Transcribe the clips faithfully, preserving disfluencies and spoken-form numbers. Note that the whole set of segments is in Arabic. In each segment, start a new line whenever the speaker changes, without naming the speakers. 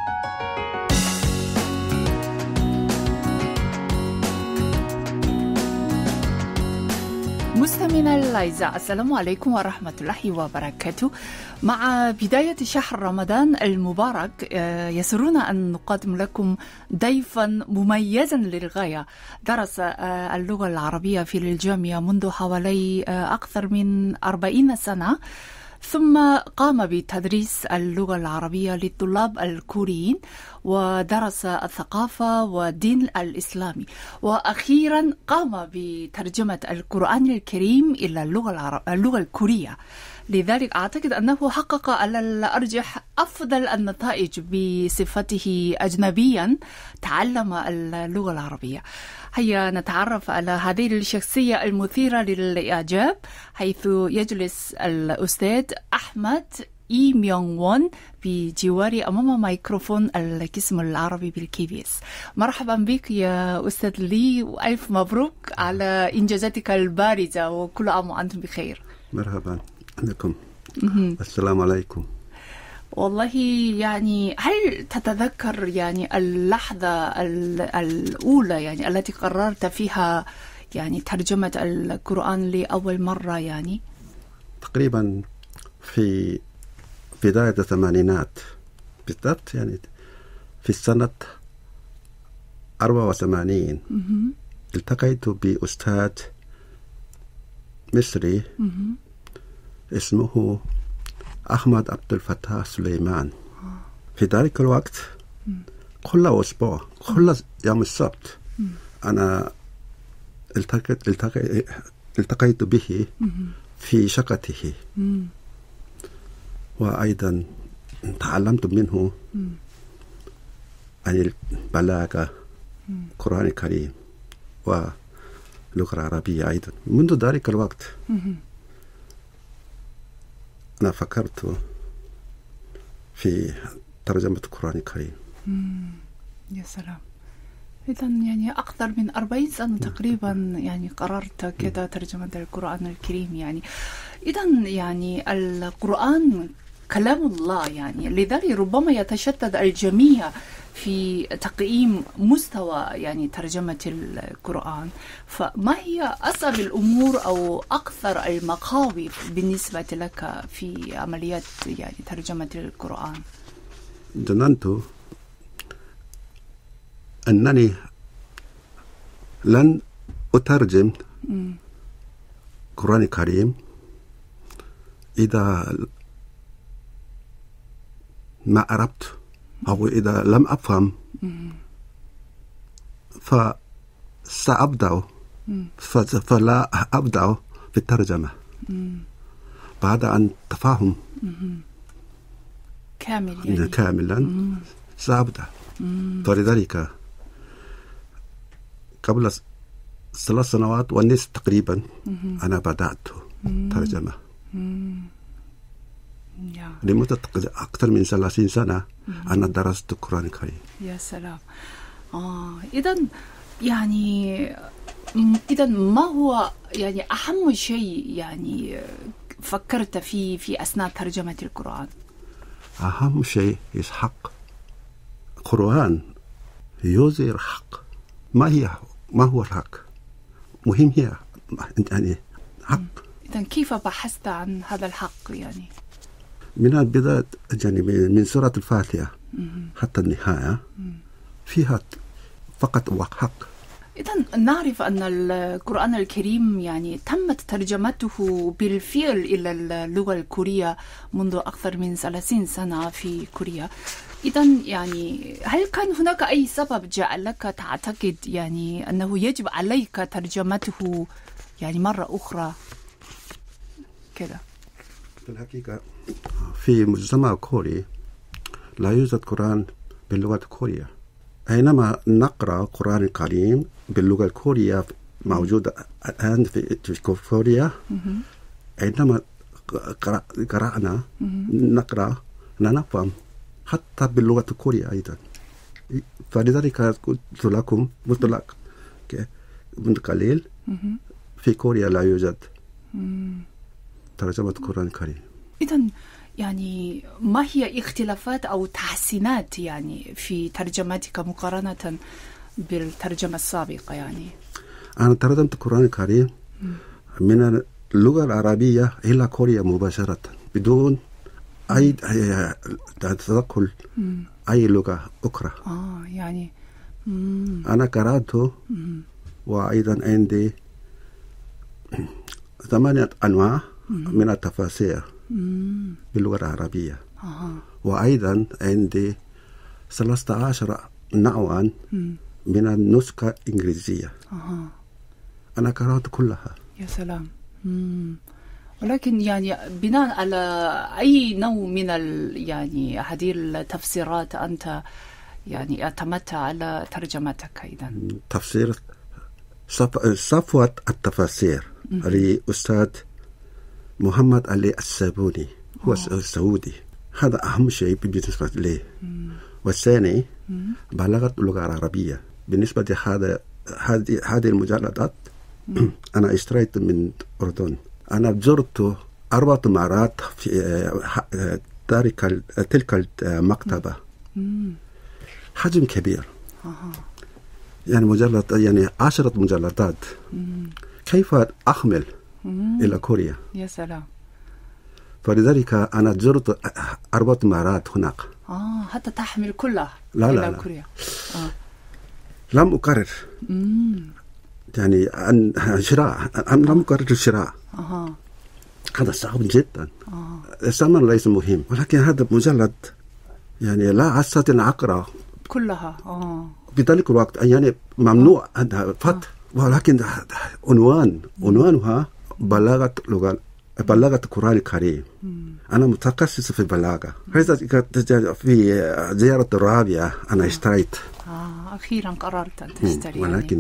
مستمعينا الأعزاء، السلام عليكم ورحمة الله وبركاته. مع بداية شهر رمضان المبارك يسرنا أن نقدم لكم ضيفا مميزا للغاية. درس اللغة العربية في الجامعة منذ حوالي أكثر من أربعين سنة، ثم قام بتدريس اللغة العربية للطلاب الكوريين، ودرس الثقافة والدين الإسلامي، وأخيرا قام بترجمة القرآن الكريم إلى اللغة, العرب... اللغة الكورية. لذلك أعتقد أنه حقق على الأرجح أفضل النتائج بصفته أجنبيا تعلم اللغة العربية. هيا نتعرف على هذه الشخصية المثيرة للإعجاب، حيث يجلس الأستاذ أحمد إي ميونغ وون بجواري أمام ميكروفون القسم العربي بالكي بي إس. مرحبا بك يا أستاذ لي، وألف مبروك على إنجازاتك البارزة، وكل عام وأنتم بخير.
مرحبا بكم. السلام عليكم.
والله يعني هل تتذكر يعني اللحظة الأولى يعني التي قررت فيها يعني ترجمة القرآن لأول مرة؟ يعني
تقريبا في بداية الثمانينات بالضبط، يعني في السنة أربعة وثمانين التقيت بأستاذ مصري اسمه أحمد عبد الفتاح سليمان. في ذلك الوقت كل أسبوع كل يوم السبت أنا التقيت التقيت التقيت به في شقته، وأيضا تعلمت منه عن البلاغة، القرآن الكريم واللغة العربية. أيضا منذ ذلك الوقت أنا فكرت في ترجمة القرآن الكريم.
يا سلام. إذا يعني أكثر من أربعين سنة تقريبا يعني قررت كذا ترجمة القرآن الكريم. يعني إذا يعني القرآن كلام الله، يعني لذلك ربما يتشتت الجميع في تقييم مستوى يعني ترجمة القرآن. فما هي أصعب الأمور أو أكثر المخاوف بالنسبة لك في عملية يعني ترجمة القرآن؟
ظننت أنني لن أترجم القرآن الكريم إذا ما عرفت أو إذا لم أفهم، فسأبدأ فلا أبدأ في الترجمة بعد أن تفهم
كامل يعني.
كاملا سأبدأ. فلذلك قبل ثلاث سنوات ونصف تقريبا أنا بدأت ترجمة. لمدة أكثر من ثلاثين سنة أنا درست القرآن الكريم.
يا سلام. آه إذا يعني إذا ما هو يعني أهم شيء يعني فكرت فيه في أثناء ترجمة القرآن؟
أهم شيء الحق. القرآن يظهر الحق. ما هي ما هو الحق؟ مهم هي يعني حق.
إذا كيف بحثت عن هذا الحق؟ يعني
من البداية يعني من سورة الفاتحة حتى النهاية فيها فقط حق.
إذا نعرف أن القرآن الكريم يعني تمت ترجمته بالفعل إلى اللغة الكورية منذ أكثر من ثلاثين سنة في كوريا. إذا يعني هل كان هناك أي سبب جعلك تعتقد يعني أنه يجب عليك ترجمته يعني مرة أخرى كذا؟
في الحقيقة في مجتمع كوري لا يوجد قرآن باللغة الكورية. أينما نقرأ القرآن الكريم باللغة الكورية موجودة الآن في كوريا، أينما قرأنا نقرأ لا نفهم حتى باللغة الكورية أيضا. فلذلك قلت لكم مطلق منذ قليل في كوريا لا يوجد ترجمة القرآن الكريم.
إذن يعني ما هي اختلافات أو تحسينات يعني في ترجمتك مقارنة بالترجمة السابقة؟ يعني
أنا ترجمت القرآن الكريم من اللغة العربية إلى كوريا مباشرة بدون أي تدخل أي لغة أخرى.
آه يعني مم.
أنا قرأته
مم.
وأيضا عندي ثمانية أنواع
مم.
من التفاسير
مم.
باللغة العربية.
آه.
وأيضا عندي ثلاثة عشر نوعا
مم.
من النسخة الإنجليزية.
آه.
أنا قرأت كلها.
يا سلام. مم. ولكن يعني بناء على أي نوع من ال يعني هذه التفسيرات أنت يعني اعتمدت على ترجمتك أيضا؟
تفسير صفوة التفاسير لأستاذ محمد علي السابوني، هو السعودي. هذا أهم شيء بالنسبة لي. والثاني بلاغة اللغة العربية. بالنسبة لهذا هذه هذه المجلدات أنا اشتريت من الأردن. أنا زرت أربع مرات في تلك تلك المكتبة. حجم كبير. يعني مجلد يعني عشرة مجلدات. كيف أحمل إلى كوريا؟
يا سلام.
فلذلك أنا زرت أربع مرات هناك.
آه حتى تحمل كلها
لا
إلى
لا لا.
كوريا. آه.
لم أقرر.
مم.
يعني أن شراء أنا لم أقرر الشراء.
أها.
هذا صعب جدا.
آه.
الثمن ليس مهم، ولكن هذا مجلد يعني لا أستطيع أن أقرأ
كلها. آه.
بذلك الوقت يعني ممنوع هذا فتح. ولكن عنوان عنوانها بلاغة لغة بلاغة القرآن الكريم. أنا متخصص في البلاغة. في زيارة الرابعة أنا اشتريت.
آه أخيرا قررت أن تشتري.
ولكن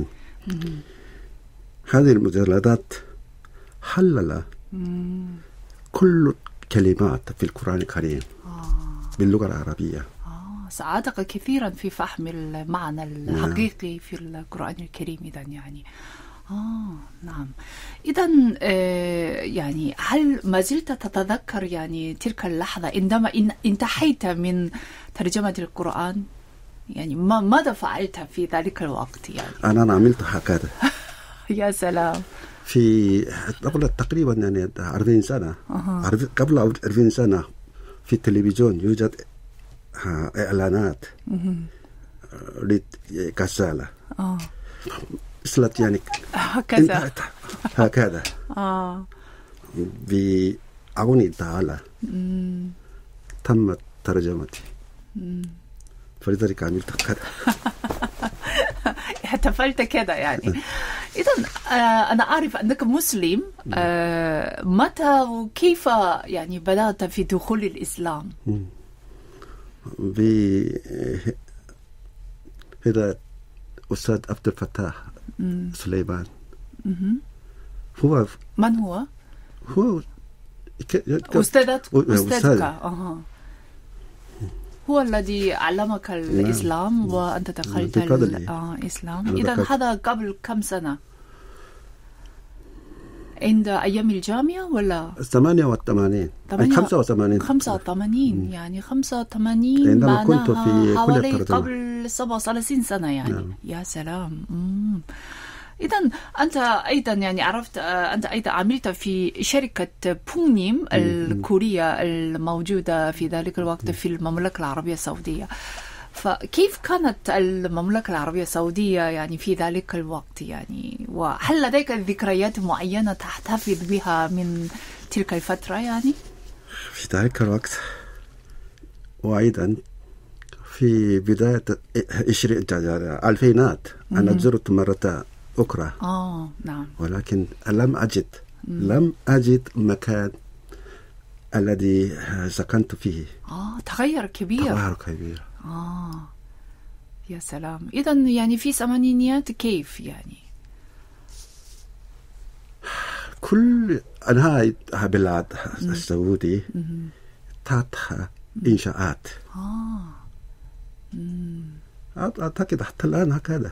هذه المجلدات حلل كل كلمات في القرآن الكريم
آه.
باللغة العربية.
آه ساعدك كثيرا في فهم المعنى الحقيقي في القرآن الكريم إذا يعني. آه نعم. إذا آه يعني هل ما زلت تتذكر يعني تلك اللحظة عندما انتهيت من ترجمة القرآن؟ يعني ما ماذا فعلت في ذلك الوقت يعني؟
أنا عملت هكذا.
يا سلام.
في قبل تقريبا يعني أربعين سنة.
أه.
قبل أربعين سنة في التلفزيون يوجد إعلانات لغزالة.
آه.
مثلت يعني
هكذا.
هكذا.
آه.
بعون تعالى تمت ترجمتي. فلذلك عملت كذا.
احتفلت كذا يعني. إذن آه أنا أعرف أنك مسلم. آه متى وكيف يعني بدأت في دخول الإسلام؟
بهذا أستاذ عبد الفتاح سليمان. هو
من هو؟
هو
أستاذك. أستاذك. أها. هو الذي علمك الإسلام وأنت دخلت الإسلام. إذا هذا قبل كم سنة؟ عند أيام الجامعة ولا؟
ثمانية وثمانين. خمسة وثمانين.
خمسة وثمانين يعني خمسة وثمانين
عندما كنت في
حوالي قبل سبعة وثلاثين سنة يعني. نعم. يا سلام. مم. إذا أنت أيضا يعني عرفت أنت أيضا عملت في شركة بونيم الكورية الموجودة في ذلك الوقت في المملكة العربية السعودية. فكيف كانت المملكة العربية السعودية يعني في ذلك الوقت يعني؟ وهل لديك ذكريات معينة تحتفظ بها من تلك الفترة يعني؟
في ذلك الوقت وأيضا في بداية الألفينات أنا زرت مرة أخرى.
آه نعم.
ولكن لم أجد مم. لم أجد مكان الذي سكنت فيه.
آه تغير كبير.
تغير كبير.
آه يا سلام. إذا يعني في ثمانينيات كيف يعني؟
كل أنحاء البلاد السعودي تحتها إنشاءات.
آه.
أعتقد حتى الآن هكذا.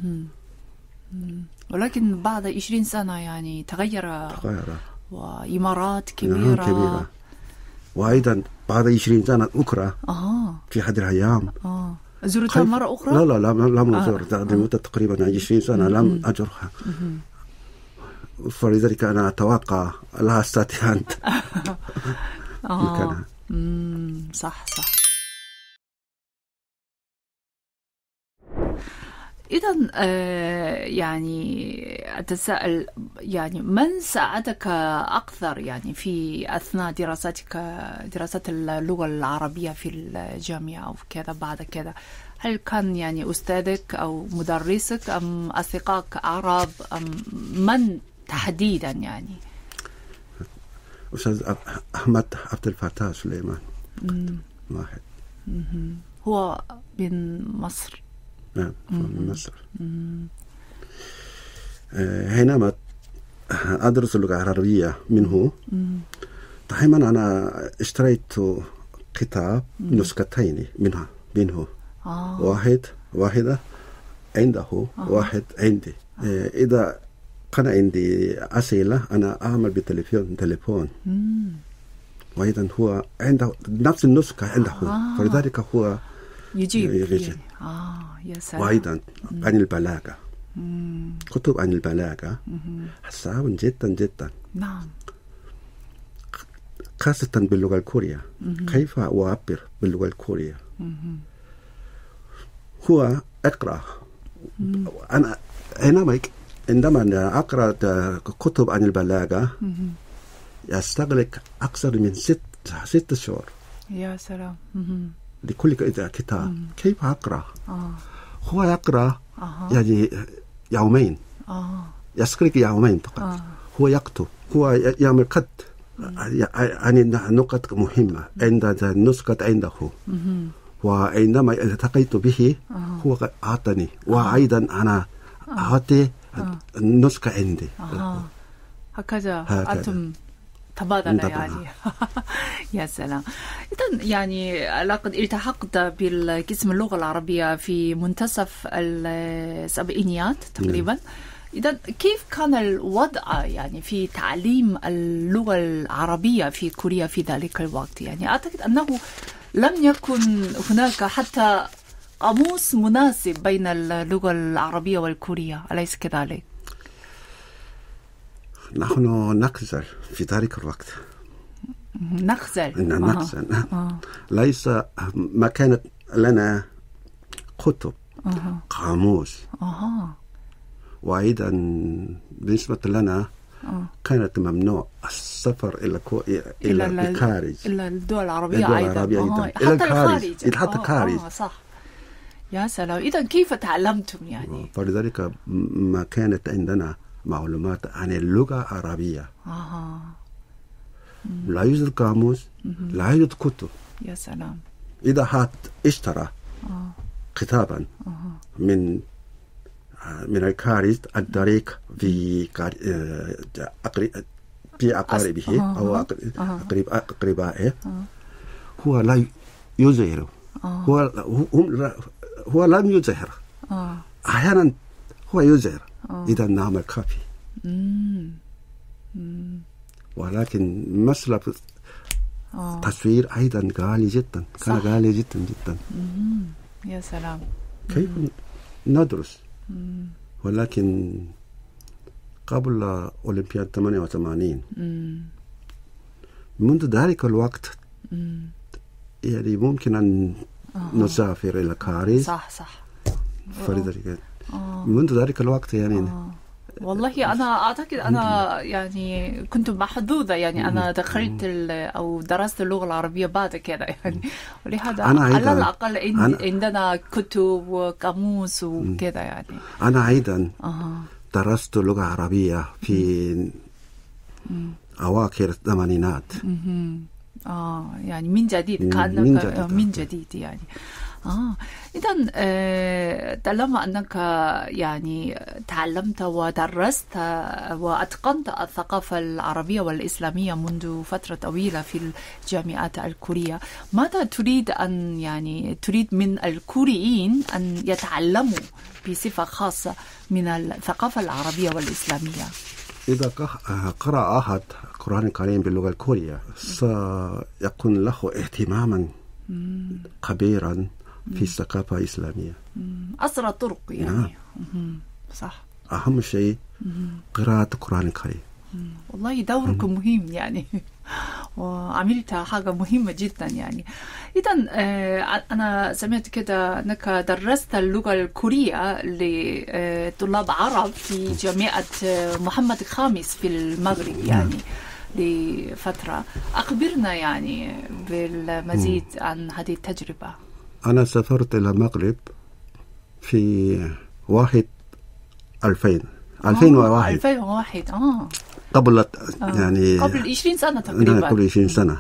ولكن بعد عشرين سنة يعني تغير.
تغير.
وإمارات كبيرة.
كبيرة. وأيضا بعد عشرين سنة أخرى
آه.
في هذه الأيام
آه. زرتها مرة أخرى؟
لا لا لم لم أزور
آه.
لمدة تقريبا عشرين سنة لم أزورها. فلذلك أنا أتوقع لا أستطيع أن
آه. صح صح. إذا آه يعني أتساءل يعني من ساعدك أكثر يعني في أثناء دراستك دراسة اللغة العربية في الجامعة أو كذا بعد كذا؟ هل كان يعني أستاذك أو مدرسك أم أصدقائك عرب أم من تحديدا يعني؟
أستاذ أحمد عبد الفتاح سليمان واحد.
هو من مصر.
نعم من مصر. حينما أدرس اللغة العربية منه دائما أنا اشتريت كتاب نسختين منها منه. آه. واحد واحدة عنده آه. واحد عندي. آه. إذا كان عندي أسئلة أنا أعمل بالتليفون تليفون. وأيضا هو عنده نفس النسخة عنده. آه. فلذلك هو
يجيب,
يجيب.
آه. يا سلام.
وأيضا عن البلاغة. مم. كتب عن البلاغة صعب جدا جدا.
نعم.
خاصة باللغة الكورية. مم. كيف أعبر باللغة الكورية؟ مم. هو أقرأ. مم. أنا حينما عندما أقرأ كتب عن البلاغة يستغرق أكثر من ست ست شهور.
يا سلام. مم.
لكل كتاب. مم. كيف أقرأ؟ آه. هو يقرأ آه. يعني يومين. آه. يستغرق يومين فقط. آه. هو يكتب. هو يعمل قد يعني نقط مهمة عند النسخة عنده. مم. وعندما التقيت به آه. هو أعطاني وأيضا أنا أعطي آه. النسخة عندي.
آه. هكذا أنتم تبادل يعني. يا سلام. إذن يعني لقد التحقت بالقسم اللغة العربية في منتصف السبعينيات تقريبا. إذن كيف كان الوضع يعني في تعليم اللغة العربية في كوريا في ذلك الوقت؟ يعني أعتقد أنه لم يكن هناك حتى قاموس مناسب بين اللغة العربية والكورية، أليس كذلك؟
نحن نخجل في ذلك الوقت.
نخجل.
نخجل. آه. ليس ما كانت لنا كتب آه. قاموس. آه. وأيضا بالنسبة لنا آه. كانت ممنوع السفر إلى كو... إلى الخارج.
إلى الدول العربية أيضا. أيضا.
آه. إلى الخارج. حتى الخارج.
آه. صح. يا سلام. إذا كيف تعلمتم يعني؟
فلذلك ما كانت عندنا معلومات عن اللغة العربية. آه. لا يوجد قاموس، لا يوجد كتب.
يا سلام.
إذا حد اشترى آه. كتابا آه. من من الخارج الطريق في في أقاربه آه. أو أقرب أقربائه آه. هو لا يظهر. آه. هو هم هو لم يظهر. آه. أحيانا هو يظهر. آه. إذا نعمل كافي. مم. مم. ولكن مسألة آه. تصوير أيضا غالي جدا. كان غالي جدا جدا.
مم. يا سلام.
كيف ندرس؟ مم. ولكن قبل أولمبياد ثمانية وثمانين مم. منذ ذلك الوقت مم. يعني ممكن أن آه. نسافر إلى الخارج.
صح صح.
فلذلك آه. منذ ذلك الوقت يعني
آه. والله أنا أعتقد أنا يعني كنت محظوظة يعني أنا دخلت أو درست اللغة العربية بعد كده يعني ولهذا على الأقل عندنا كتب وقاموس وكده يعني.
أنا أيضا آه. درست اللغة العربية في أواخر الثمانينات.
آه يعني من جديد كأنك من جديد, من جديد يعني. آه إذن آه طالما أنك يعني تعلمت ودرست وأتقنت الثقافة العربية والإسلامية منذ فترة طويلة في الجامعات الكورية، ماذا تريد أن يعني تريد من الكوريين أن يتعلموا بصفة خاصة من الثقافة العربية والإسلامية؟
إذا قرأ أحد القرآن الكريم باللغة الكورية سيكون له اهتماما كبيرا في الثقافة الإسلامية.
أسرع الطرق يعني. نعم. صح.
أهم شيء قراءة القرآن الكريم.
والله دوركم مهم يعني، وعملت حاجة مهمة جدا يعني. إذا أنا سمعت كده أنك درست اللغة الكورية لطلاب عرب في جامعة محمد الخامس في المغرب يعني لفترة. أخبرنا يعني بالمزيد عن هذه التجربة.
أنا سافرت إلى المغرب في واحد ألفين ألفين وواحد
ألفين وواحد آه
قبل يعني
قبل عشرين سنة تقريبا.
قبل عشرين سنة.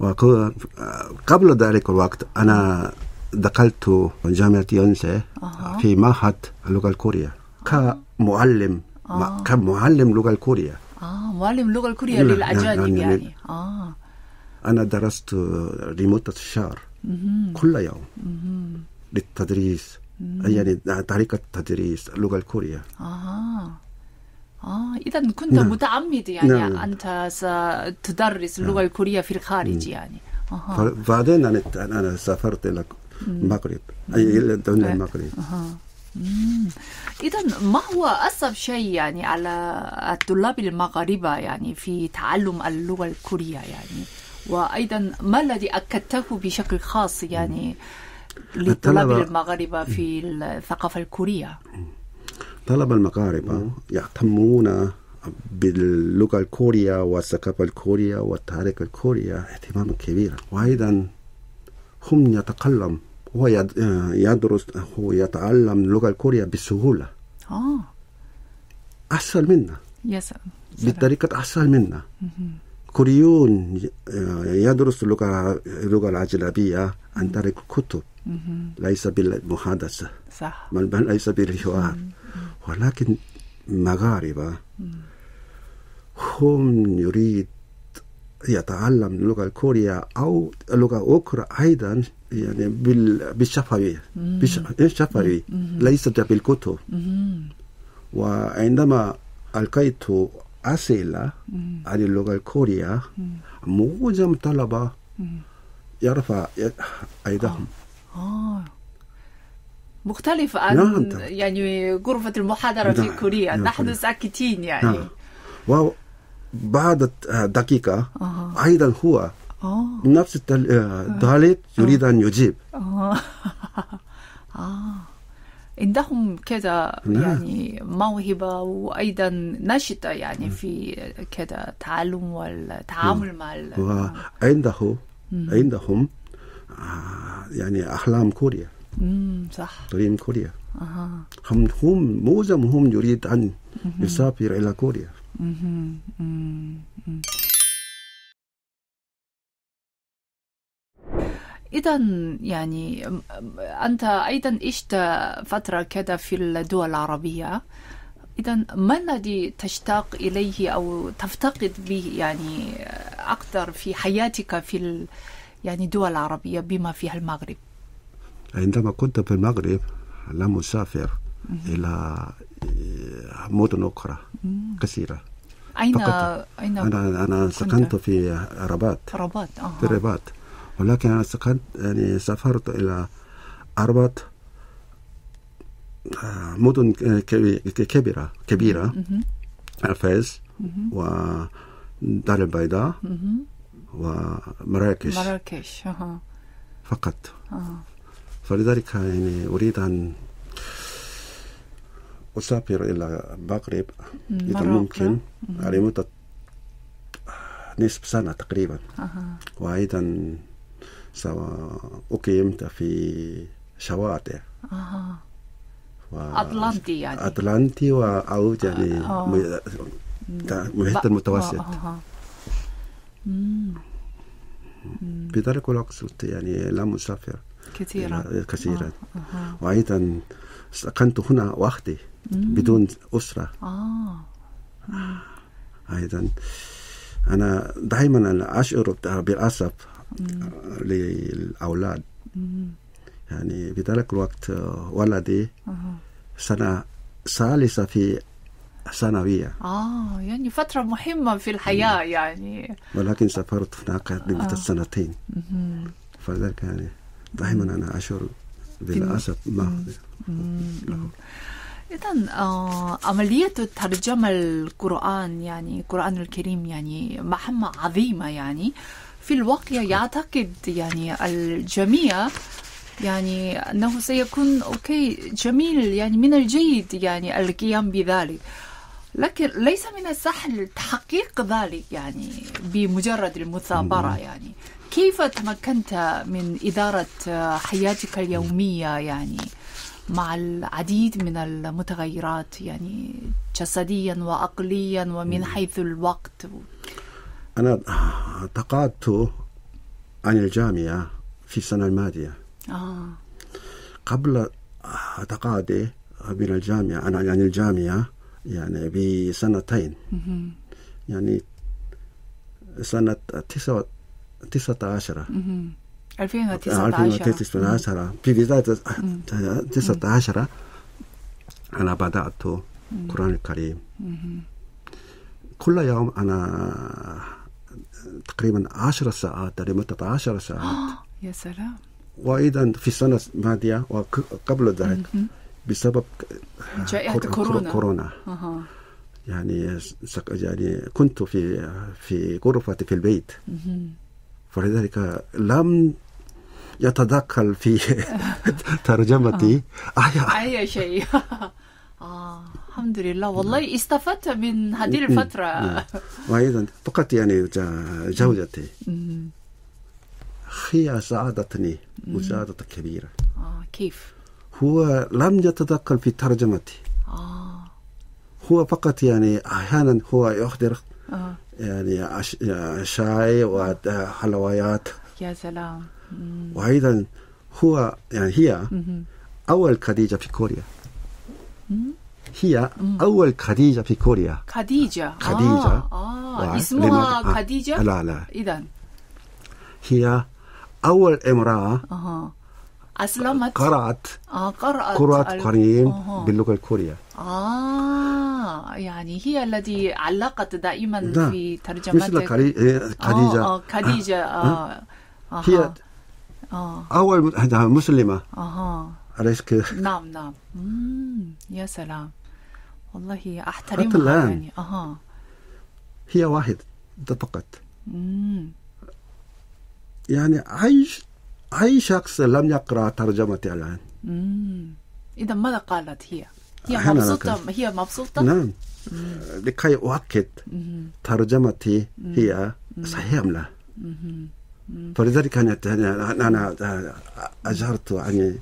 وقبل ذلك الوقت أنا دخلت جامعة يونسي آه. في معهد اللغة الكورية كمعلم آه. كمعلم لغة الكورية.
آه معلم اللغة الكورية للأجانب يعني, يعني. آه.
أنا درست لمدة شهر كل يوم للتدريس يعني طريقة تدريس اللغة الكورية.
آه. آه إذا كنت نعم. متعمد يعني نعم. أنت ستدرس اللغة نعم. الكورية في الخارج يعني.
آه. بعدين أنا أنا سافرت إلى المغرب أي إلى دولة المغرب.
آه. إذا ما هو أصعب شيء يعني على الطلاب المغاربة يعني في تعلم اللغة الكورية يعني، وأيضا ما الذي أكدته بشكل خاص يعني للطلاب المغاربة في الثقافة الكورية؟
طلاب المغاربة يهتمون باللغة الكورية والثقافة الكورية والتاريخ الكورية اهتماما كبيرا، وأيضا هم يتكلم هو يدرس هو يتعلم اللغة الكورية بسهولة.
آه.
أسهل منا.
يس.
بطريقة أسهل منا. كوريون يدرس اللغة اللغة الأجنبية عن طريق الكتب ليس بالمحادثة.
صح.
بل ليس بالحوار. ولكن المغاربة هم يريد يتعلم اللغة الكورية أو لغة أخرى أيضا يعني بالشفوي بالشفوي ليس بالكتب. وعندما ألقيت أسئلة عن اللغة الكورية معظم الطلبة يرفع أيديهم.
آه. مختلف عن
نعم.
يعني غرفة المحاضرة في كوريا. نعم. نحن ساكتين يعني.
نعم. وبعد دقيقة آه. أيضا هو
آه.
نفس الطالب يريد أن يجيب.
آه. آه. عندهم كذا يعني موهبة وأيضا نشطة يعني في كذا التعلم والتعامل مع
وعنده عندهم يعني أحلام كوريا.
امم صح.
دريم كوريا.
أها.
هم هم معظمهم يريد أن يسافر إلى كوريا.
إذا يعني أنت أيضا عشت فترة كذا في الدول العربية. إذا ما الذي تشتاق إليه أو تفتقد به يعني أكثر في حياتك في يعني الدول العربية بما فيها المغرب؟
عندما كنت في المغرب لم أسافر إلى مدن أخرى كثيرة.
أين أين
أنا أنا سكنت في رباط.
رباط أه.
في رباط، ولكن أنا سكنت يعني سافرت إلى أربعة مدن كبيرة كبيرة فاس ودار البيضاء ومراكش.
مراكش أه.
فقط.
أه.
فلذلك يعني أريد أن أسافر إلى المغرب إذا ممكن على مدة نصف سنة تقريبا.
أه.
وأيضا سأقيم في شواطئ.
أه.
و...
أطلنطي يعني.
أطلنطي أو يعني أه. المحيط المتوسط.
أه.
بذلك الوقت يعني لم أسافر
كثيرا
كثيرا.
آه. آه.
وأيضا سكنت هنا وحدي بدون أسرة.
آه.
أيضا أنا دائما أنا أشعر بالأسف للأولاد.
مم.
يعني بذلك الوقت ولدي
آه.
سنة ثالثة في ثانوية.
آه يعني فترة مهمة في الحياة يعني.
ولكن سافرت هناك لمدة
آه.
سنتين.
مم.
فذلك يعني دائما أنا أشعر بالأسف ما
إذن آه عملية ترجمة القرآن يعني القرآن الكريم يعني مهمة عظيمة يعني. في الواقع يعتقد يعني الجميع يعني أنه سيكون أوكي جميل يعني من الجيد يعني القيام بذلك، لكن ليس من السهل تحقيق ذلك يعني بمجرد المثابرة. يعني كيف تمكنت من إدارة حياتك اليومية يعني مع العديد من المتغيرات يعني جسديا وعقليا ومن حيث الوقت؟
أنا تقاعدت عن الجامعة في السنة الماضية.
آه.
قبل تقاعدي من الجامعة أنا عن الجامعة يعني بسنتين.
مم.
يعني سنة تسعة تسعة عشر
ألفين وتسعة عشر
في بداية تسعة عشر أنا بدأت القرآن الكريم.
مم.
كل يوم أنا تقريبا عشر ساعات لمدة عشر ساعات.
يا سلام.
وأيضا في السنة الماضية وقبل ذلك بسبب
جائحة كورونا,
كورونا.
أه.
يعني يعني كنت في في غرفتي في البيت.
مم.
فلذلك لم يتدخل في ترجمتي
أه. أي شيء. آه الحمد لله والله استفدت من هذه الفترة.
وأيضا فقط يعني زوجتي هي ساعدتني مساعدة كبيرة.
آه كيف؟
هو لم يتدخل في ترجمتي.
آه.
هو فقط يعني أحيانا هو يحضر
آه.
يعني شاي وحلويات.
يا سلام. مم.
وأيضا هو يعني هي
مم.
أول خديجة في كوريا.
مم.
هي مم. أول خديجة في كوريا.
خديجة.
خديجة.
آه. آه. اسمها خديجة؟
لا لا.
إذن
هي أول امرأة
أه. أسلمت.
قرأت
آه قرأت
قرأت القرآن أه. باللغة الكورية.
آه يعني هي التي علقت دائما
ده.
في ترجمتك.
مثل خديجة.
آه خديجة. آه. آه.
هي
آه.
أول مسلمة.
أها.
أليس كده؟
نعم نعم. مم. يا سلام والله أحترمها يعني. أها.
هي واحد فقط.
مم.
يعني أي أي شخص لم يقرأ ترجمتي الآن.
امم إذا ماذا قالت هي؟ هي مبسوطة. هي مبسوطة.
نعم. مم. لكي أؤكد ترجمتي مم. هي صحيحة لا. فلذلك أنا أنا أجهرت عن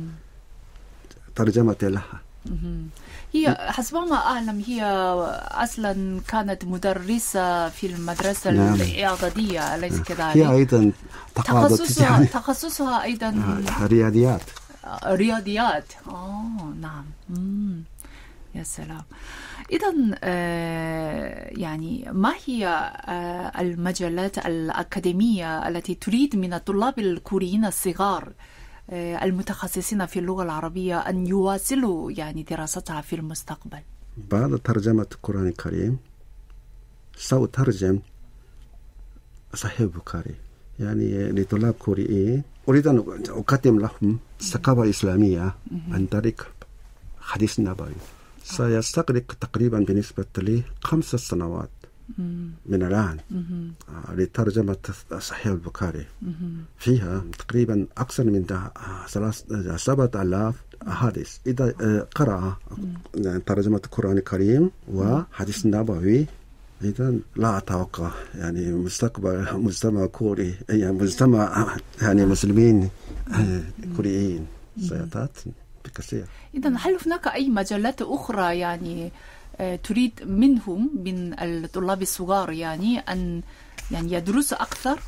ترجمتي لها.
مم. هي حسب ما أعلم هي أصلا كانت مدرسة في المدرسة نعم. الإعدادية أليس كذلك؟
هي أيضا
تخصصها يعني تخصصها أيضا
رياضيات.
رياضيات. آه نعم. مم. يا سلام. إذن آه يعني ما هي آه المجالات الأكاديمية التي تريد من الطلاب الكوريين الصغار المتخصصين في اللغة العربية أن يواصلوا يعني دراستها في المستقبل؟
بعد ترجمة القرآن الكريم سأترجم صحيح البخاري يعني لطلاب كوريين. أريد أن أقدم لهم ثقافة إسلامية عن طريق حديث النبوي. سيستغرق تقريبا بالنسبة لي خمس سنوات من الآن لترجمة صحيح البخاري. فيها تقريبا أكثر من سبعة آلاف أحاديث. إذا قرأ ترجمة القرآن الكريم وحديث النبوي إذا لا أتوقع يعني مستقبل مجتمع كوري يعني مجتمع يعني مسلمين كوريين سيتأثر بكثير.
إذا هل هناك أي مجالات أخرى يعني تريد منهم من الطلاب الصغار يعني أن يعني يدرس أكثر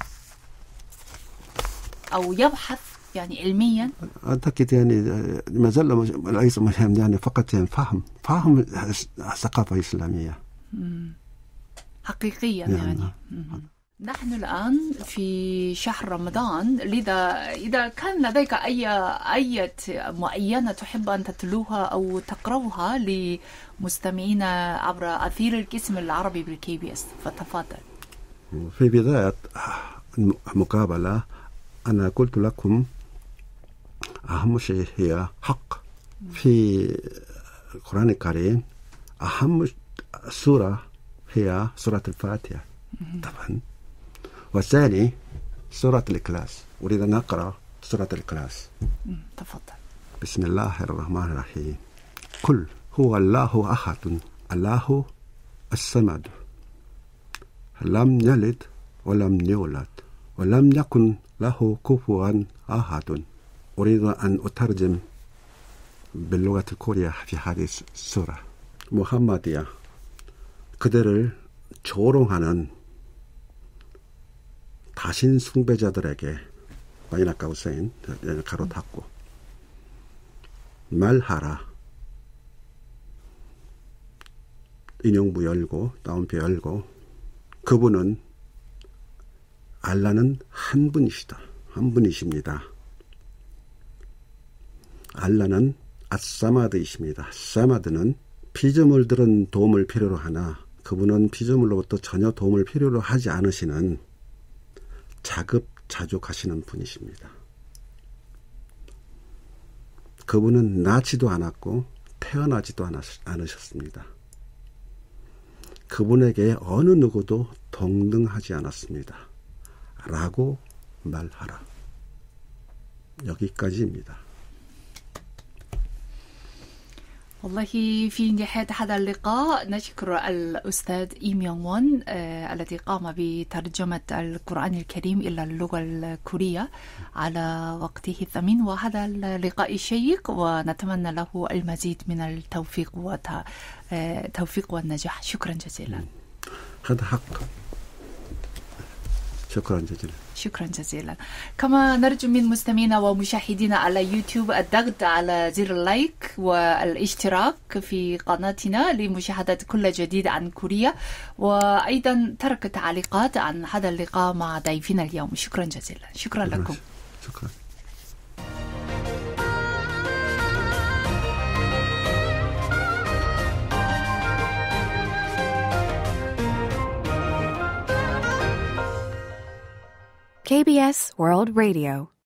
أو يبحث يعني علميا؟
أعتقد يعني ما زال ليس مهم يعني فقط يعني فهم فهم الثقافة الإسلامية
حقيقيا يعني, يعني. نحن الآن في شهر رمضان، لذا إذا كان لديك أي آية معينة تحب أن تتلوها أو تقرأها لمستمعينا عبر أثير القسم العربي بالكي بي إس فتفضل.
في بداية المقابلة أنا قلت لكم أهم شيء هي حق. في القرآن الكريم أهم سورة هي سورة الفاتحة طبعا، والثاني سورة الإخلاص. أريد أن أقرأ سورة الإخلاص.
تفضل.
بسم الله الرحمن الرحيم. قل هو الله أحد الله الصمد لم يلد ولم يولد ولم يكن له كفوا أحد. أريد أن أترجم باللغة الكورية في هذه السورة. محمد이야, 그들을 조롱하는 다신 숭배자들에게 마이나카 후세인 가로 닫고 말하라. 인용부 열고 다운표 열고 그분은 알라는 한 분이시다. 한 분이십니다. 알라는 아사마드이십니다. 아사마드는 피조물들은 도움을 필요로 하나 그분은 피조물로부터 전혀 도움을 필요로 하지 않으시는 자급자족하시는 분이십니다. 그분은 낳지도 않았고 태어나지도 않으셨습니다. 그분에게 어느 누구도 동등하지 않았습니다. 라고 말하라. 여기까지입니다.
والله في نهاية هذا اللقاء نشكر الأستاذ إيم يونغ وون آه الذي قام بترجمة القرآن الكريم إلى اللغة الكورية على وقته الثمين وهذا اللقاء الشيق، ونتمنى له المزيد من التوفيق والتوفيق والنجاح. شكرا جزيلا.
هذا حق. شكرا جزيلا.
شكرا جزيلا. كما نرجو من مستمعينا ومشاهدينا على يوتيوب الضغط على زر اللايك والاشتراك في قناتنا لمشاهدة كل جديد عن كوريا، وأيضا ترك تعليقات عن هذا اللقاء مع ضيفنا اليوم. شكرا جزيلا. شكرا لكم.
شكرا.
K B S World Radio.